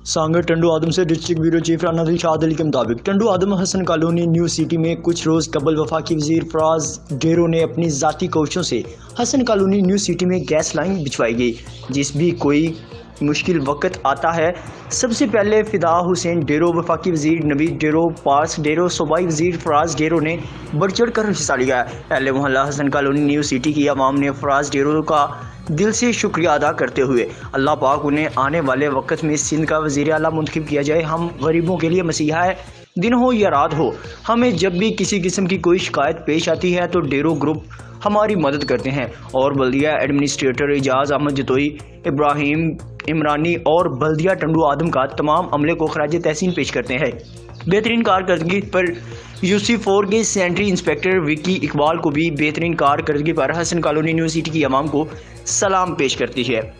सांगड़ टंडू आदम से district bureau chief Rana Dilshad Ali के मुताबिक Tando Adam Hasan colony new city में कुछ रोज़ कबल वफाकी वजीर फराज डेरो ने अपनी ज़ाती कोशिशों से हसन कॉलोनी न्यू सिटी में गैस लाइन बिछवाई गई। जिस भी कोई मुश्किल वक्त आता है सबसे पहले फ़िदा हुसैन डेरो, वफाकी वजीर नवीद डेरो, पार्स डेरो, सूबाई वजीर फराज डेरो ने बढ़ चढ़ कर हिस्सा लिया। अहले मोहल्ला हसन कॉलोनी न्यू सिटी की आवाम ने फराज डेरो का दिल से शुक्रिया अदा करते हुए अल्लाह पाक उन्हें आने वाले वक्त में सिंध का वज़ीर आला मुंतखब किया जाए। हम गरीबों के लिए मसीहा है, दिन हो या रात हो, हमें जब भी किसी किस्म की कोई शिकायत पेश आती है तो डेरो ग्रुप हमारी मदद करते हैं। और बल्दिया एडमिनिस्ट्रेटर एजाज अहमद जतोई, इब्राहिम इमरानी और बल्दिया टंडू आदम का तमाम अमले को खराज तहसीन पेश करते हैं। बेहतरीन कारकर्दगी पर UC4 के सेंट्री इंस्पेक्टर विकी इकबाल को भी बेहतरीन कारकर्दगी पर हसन कॉलोनी न्यू सिटी की आवाम को सलाम पेश करती है।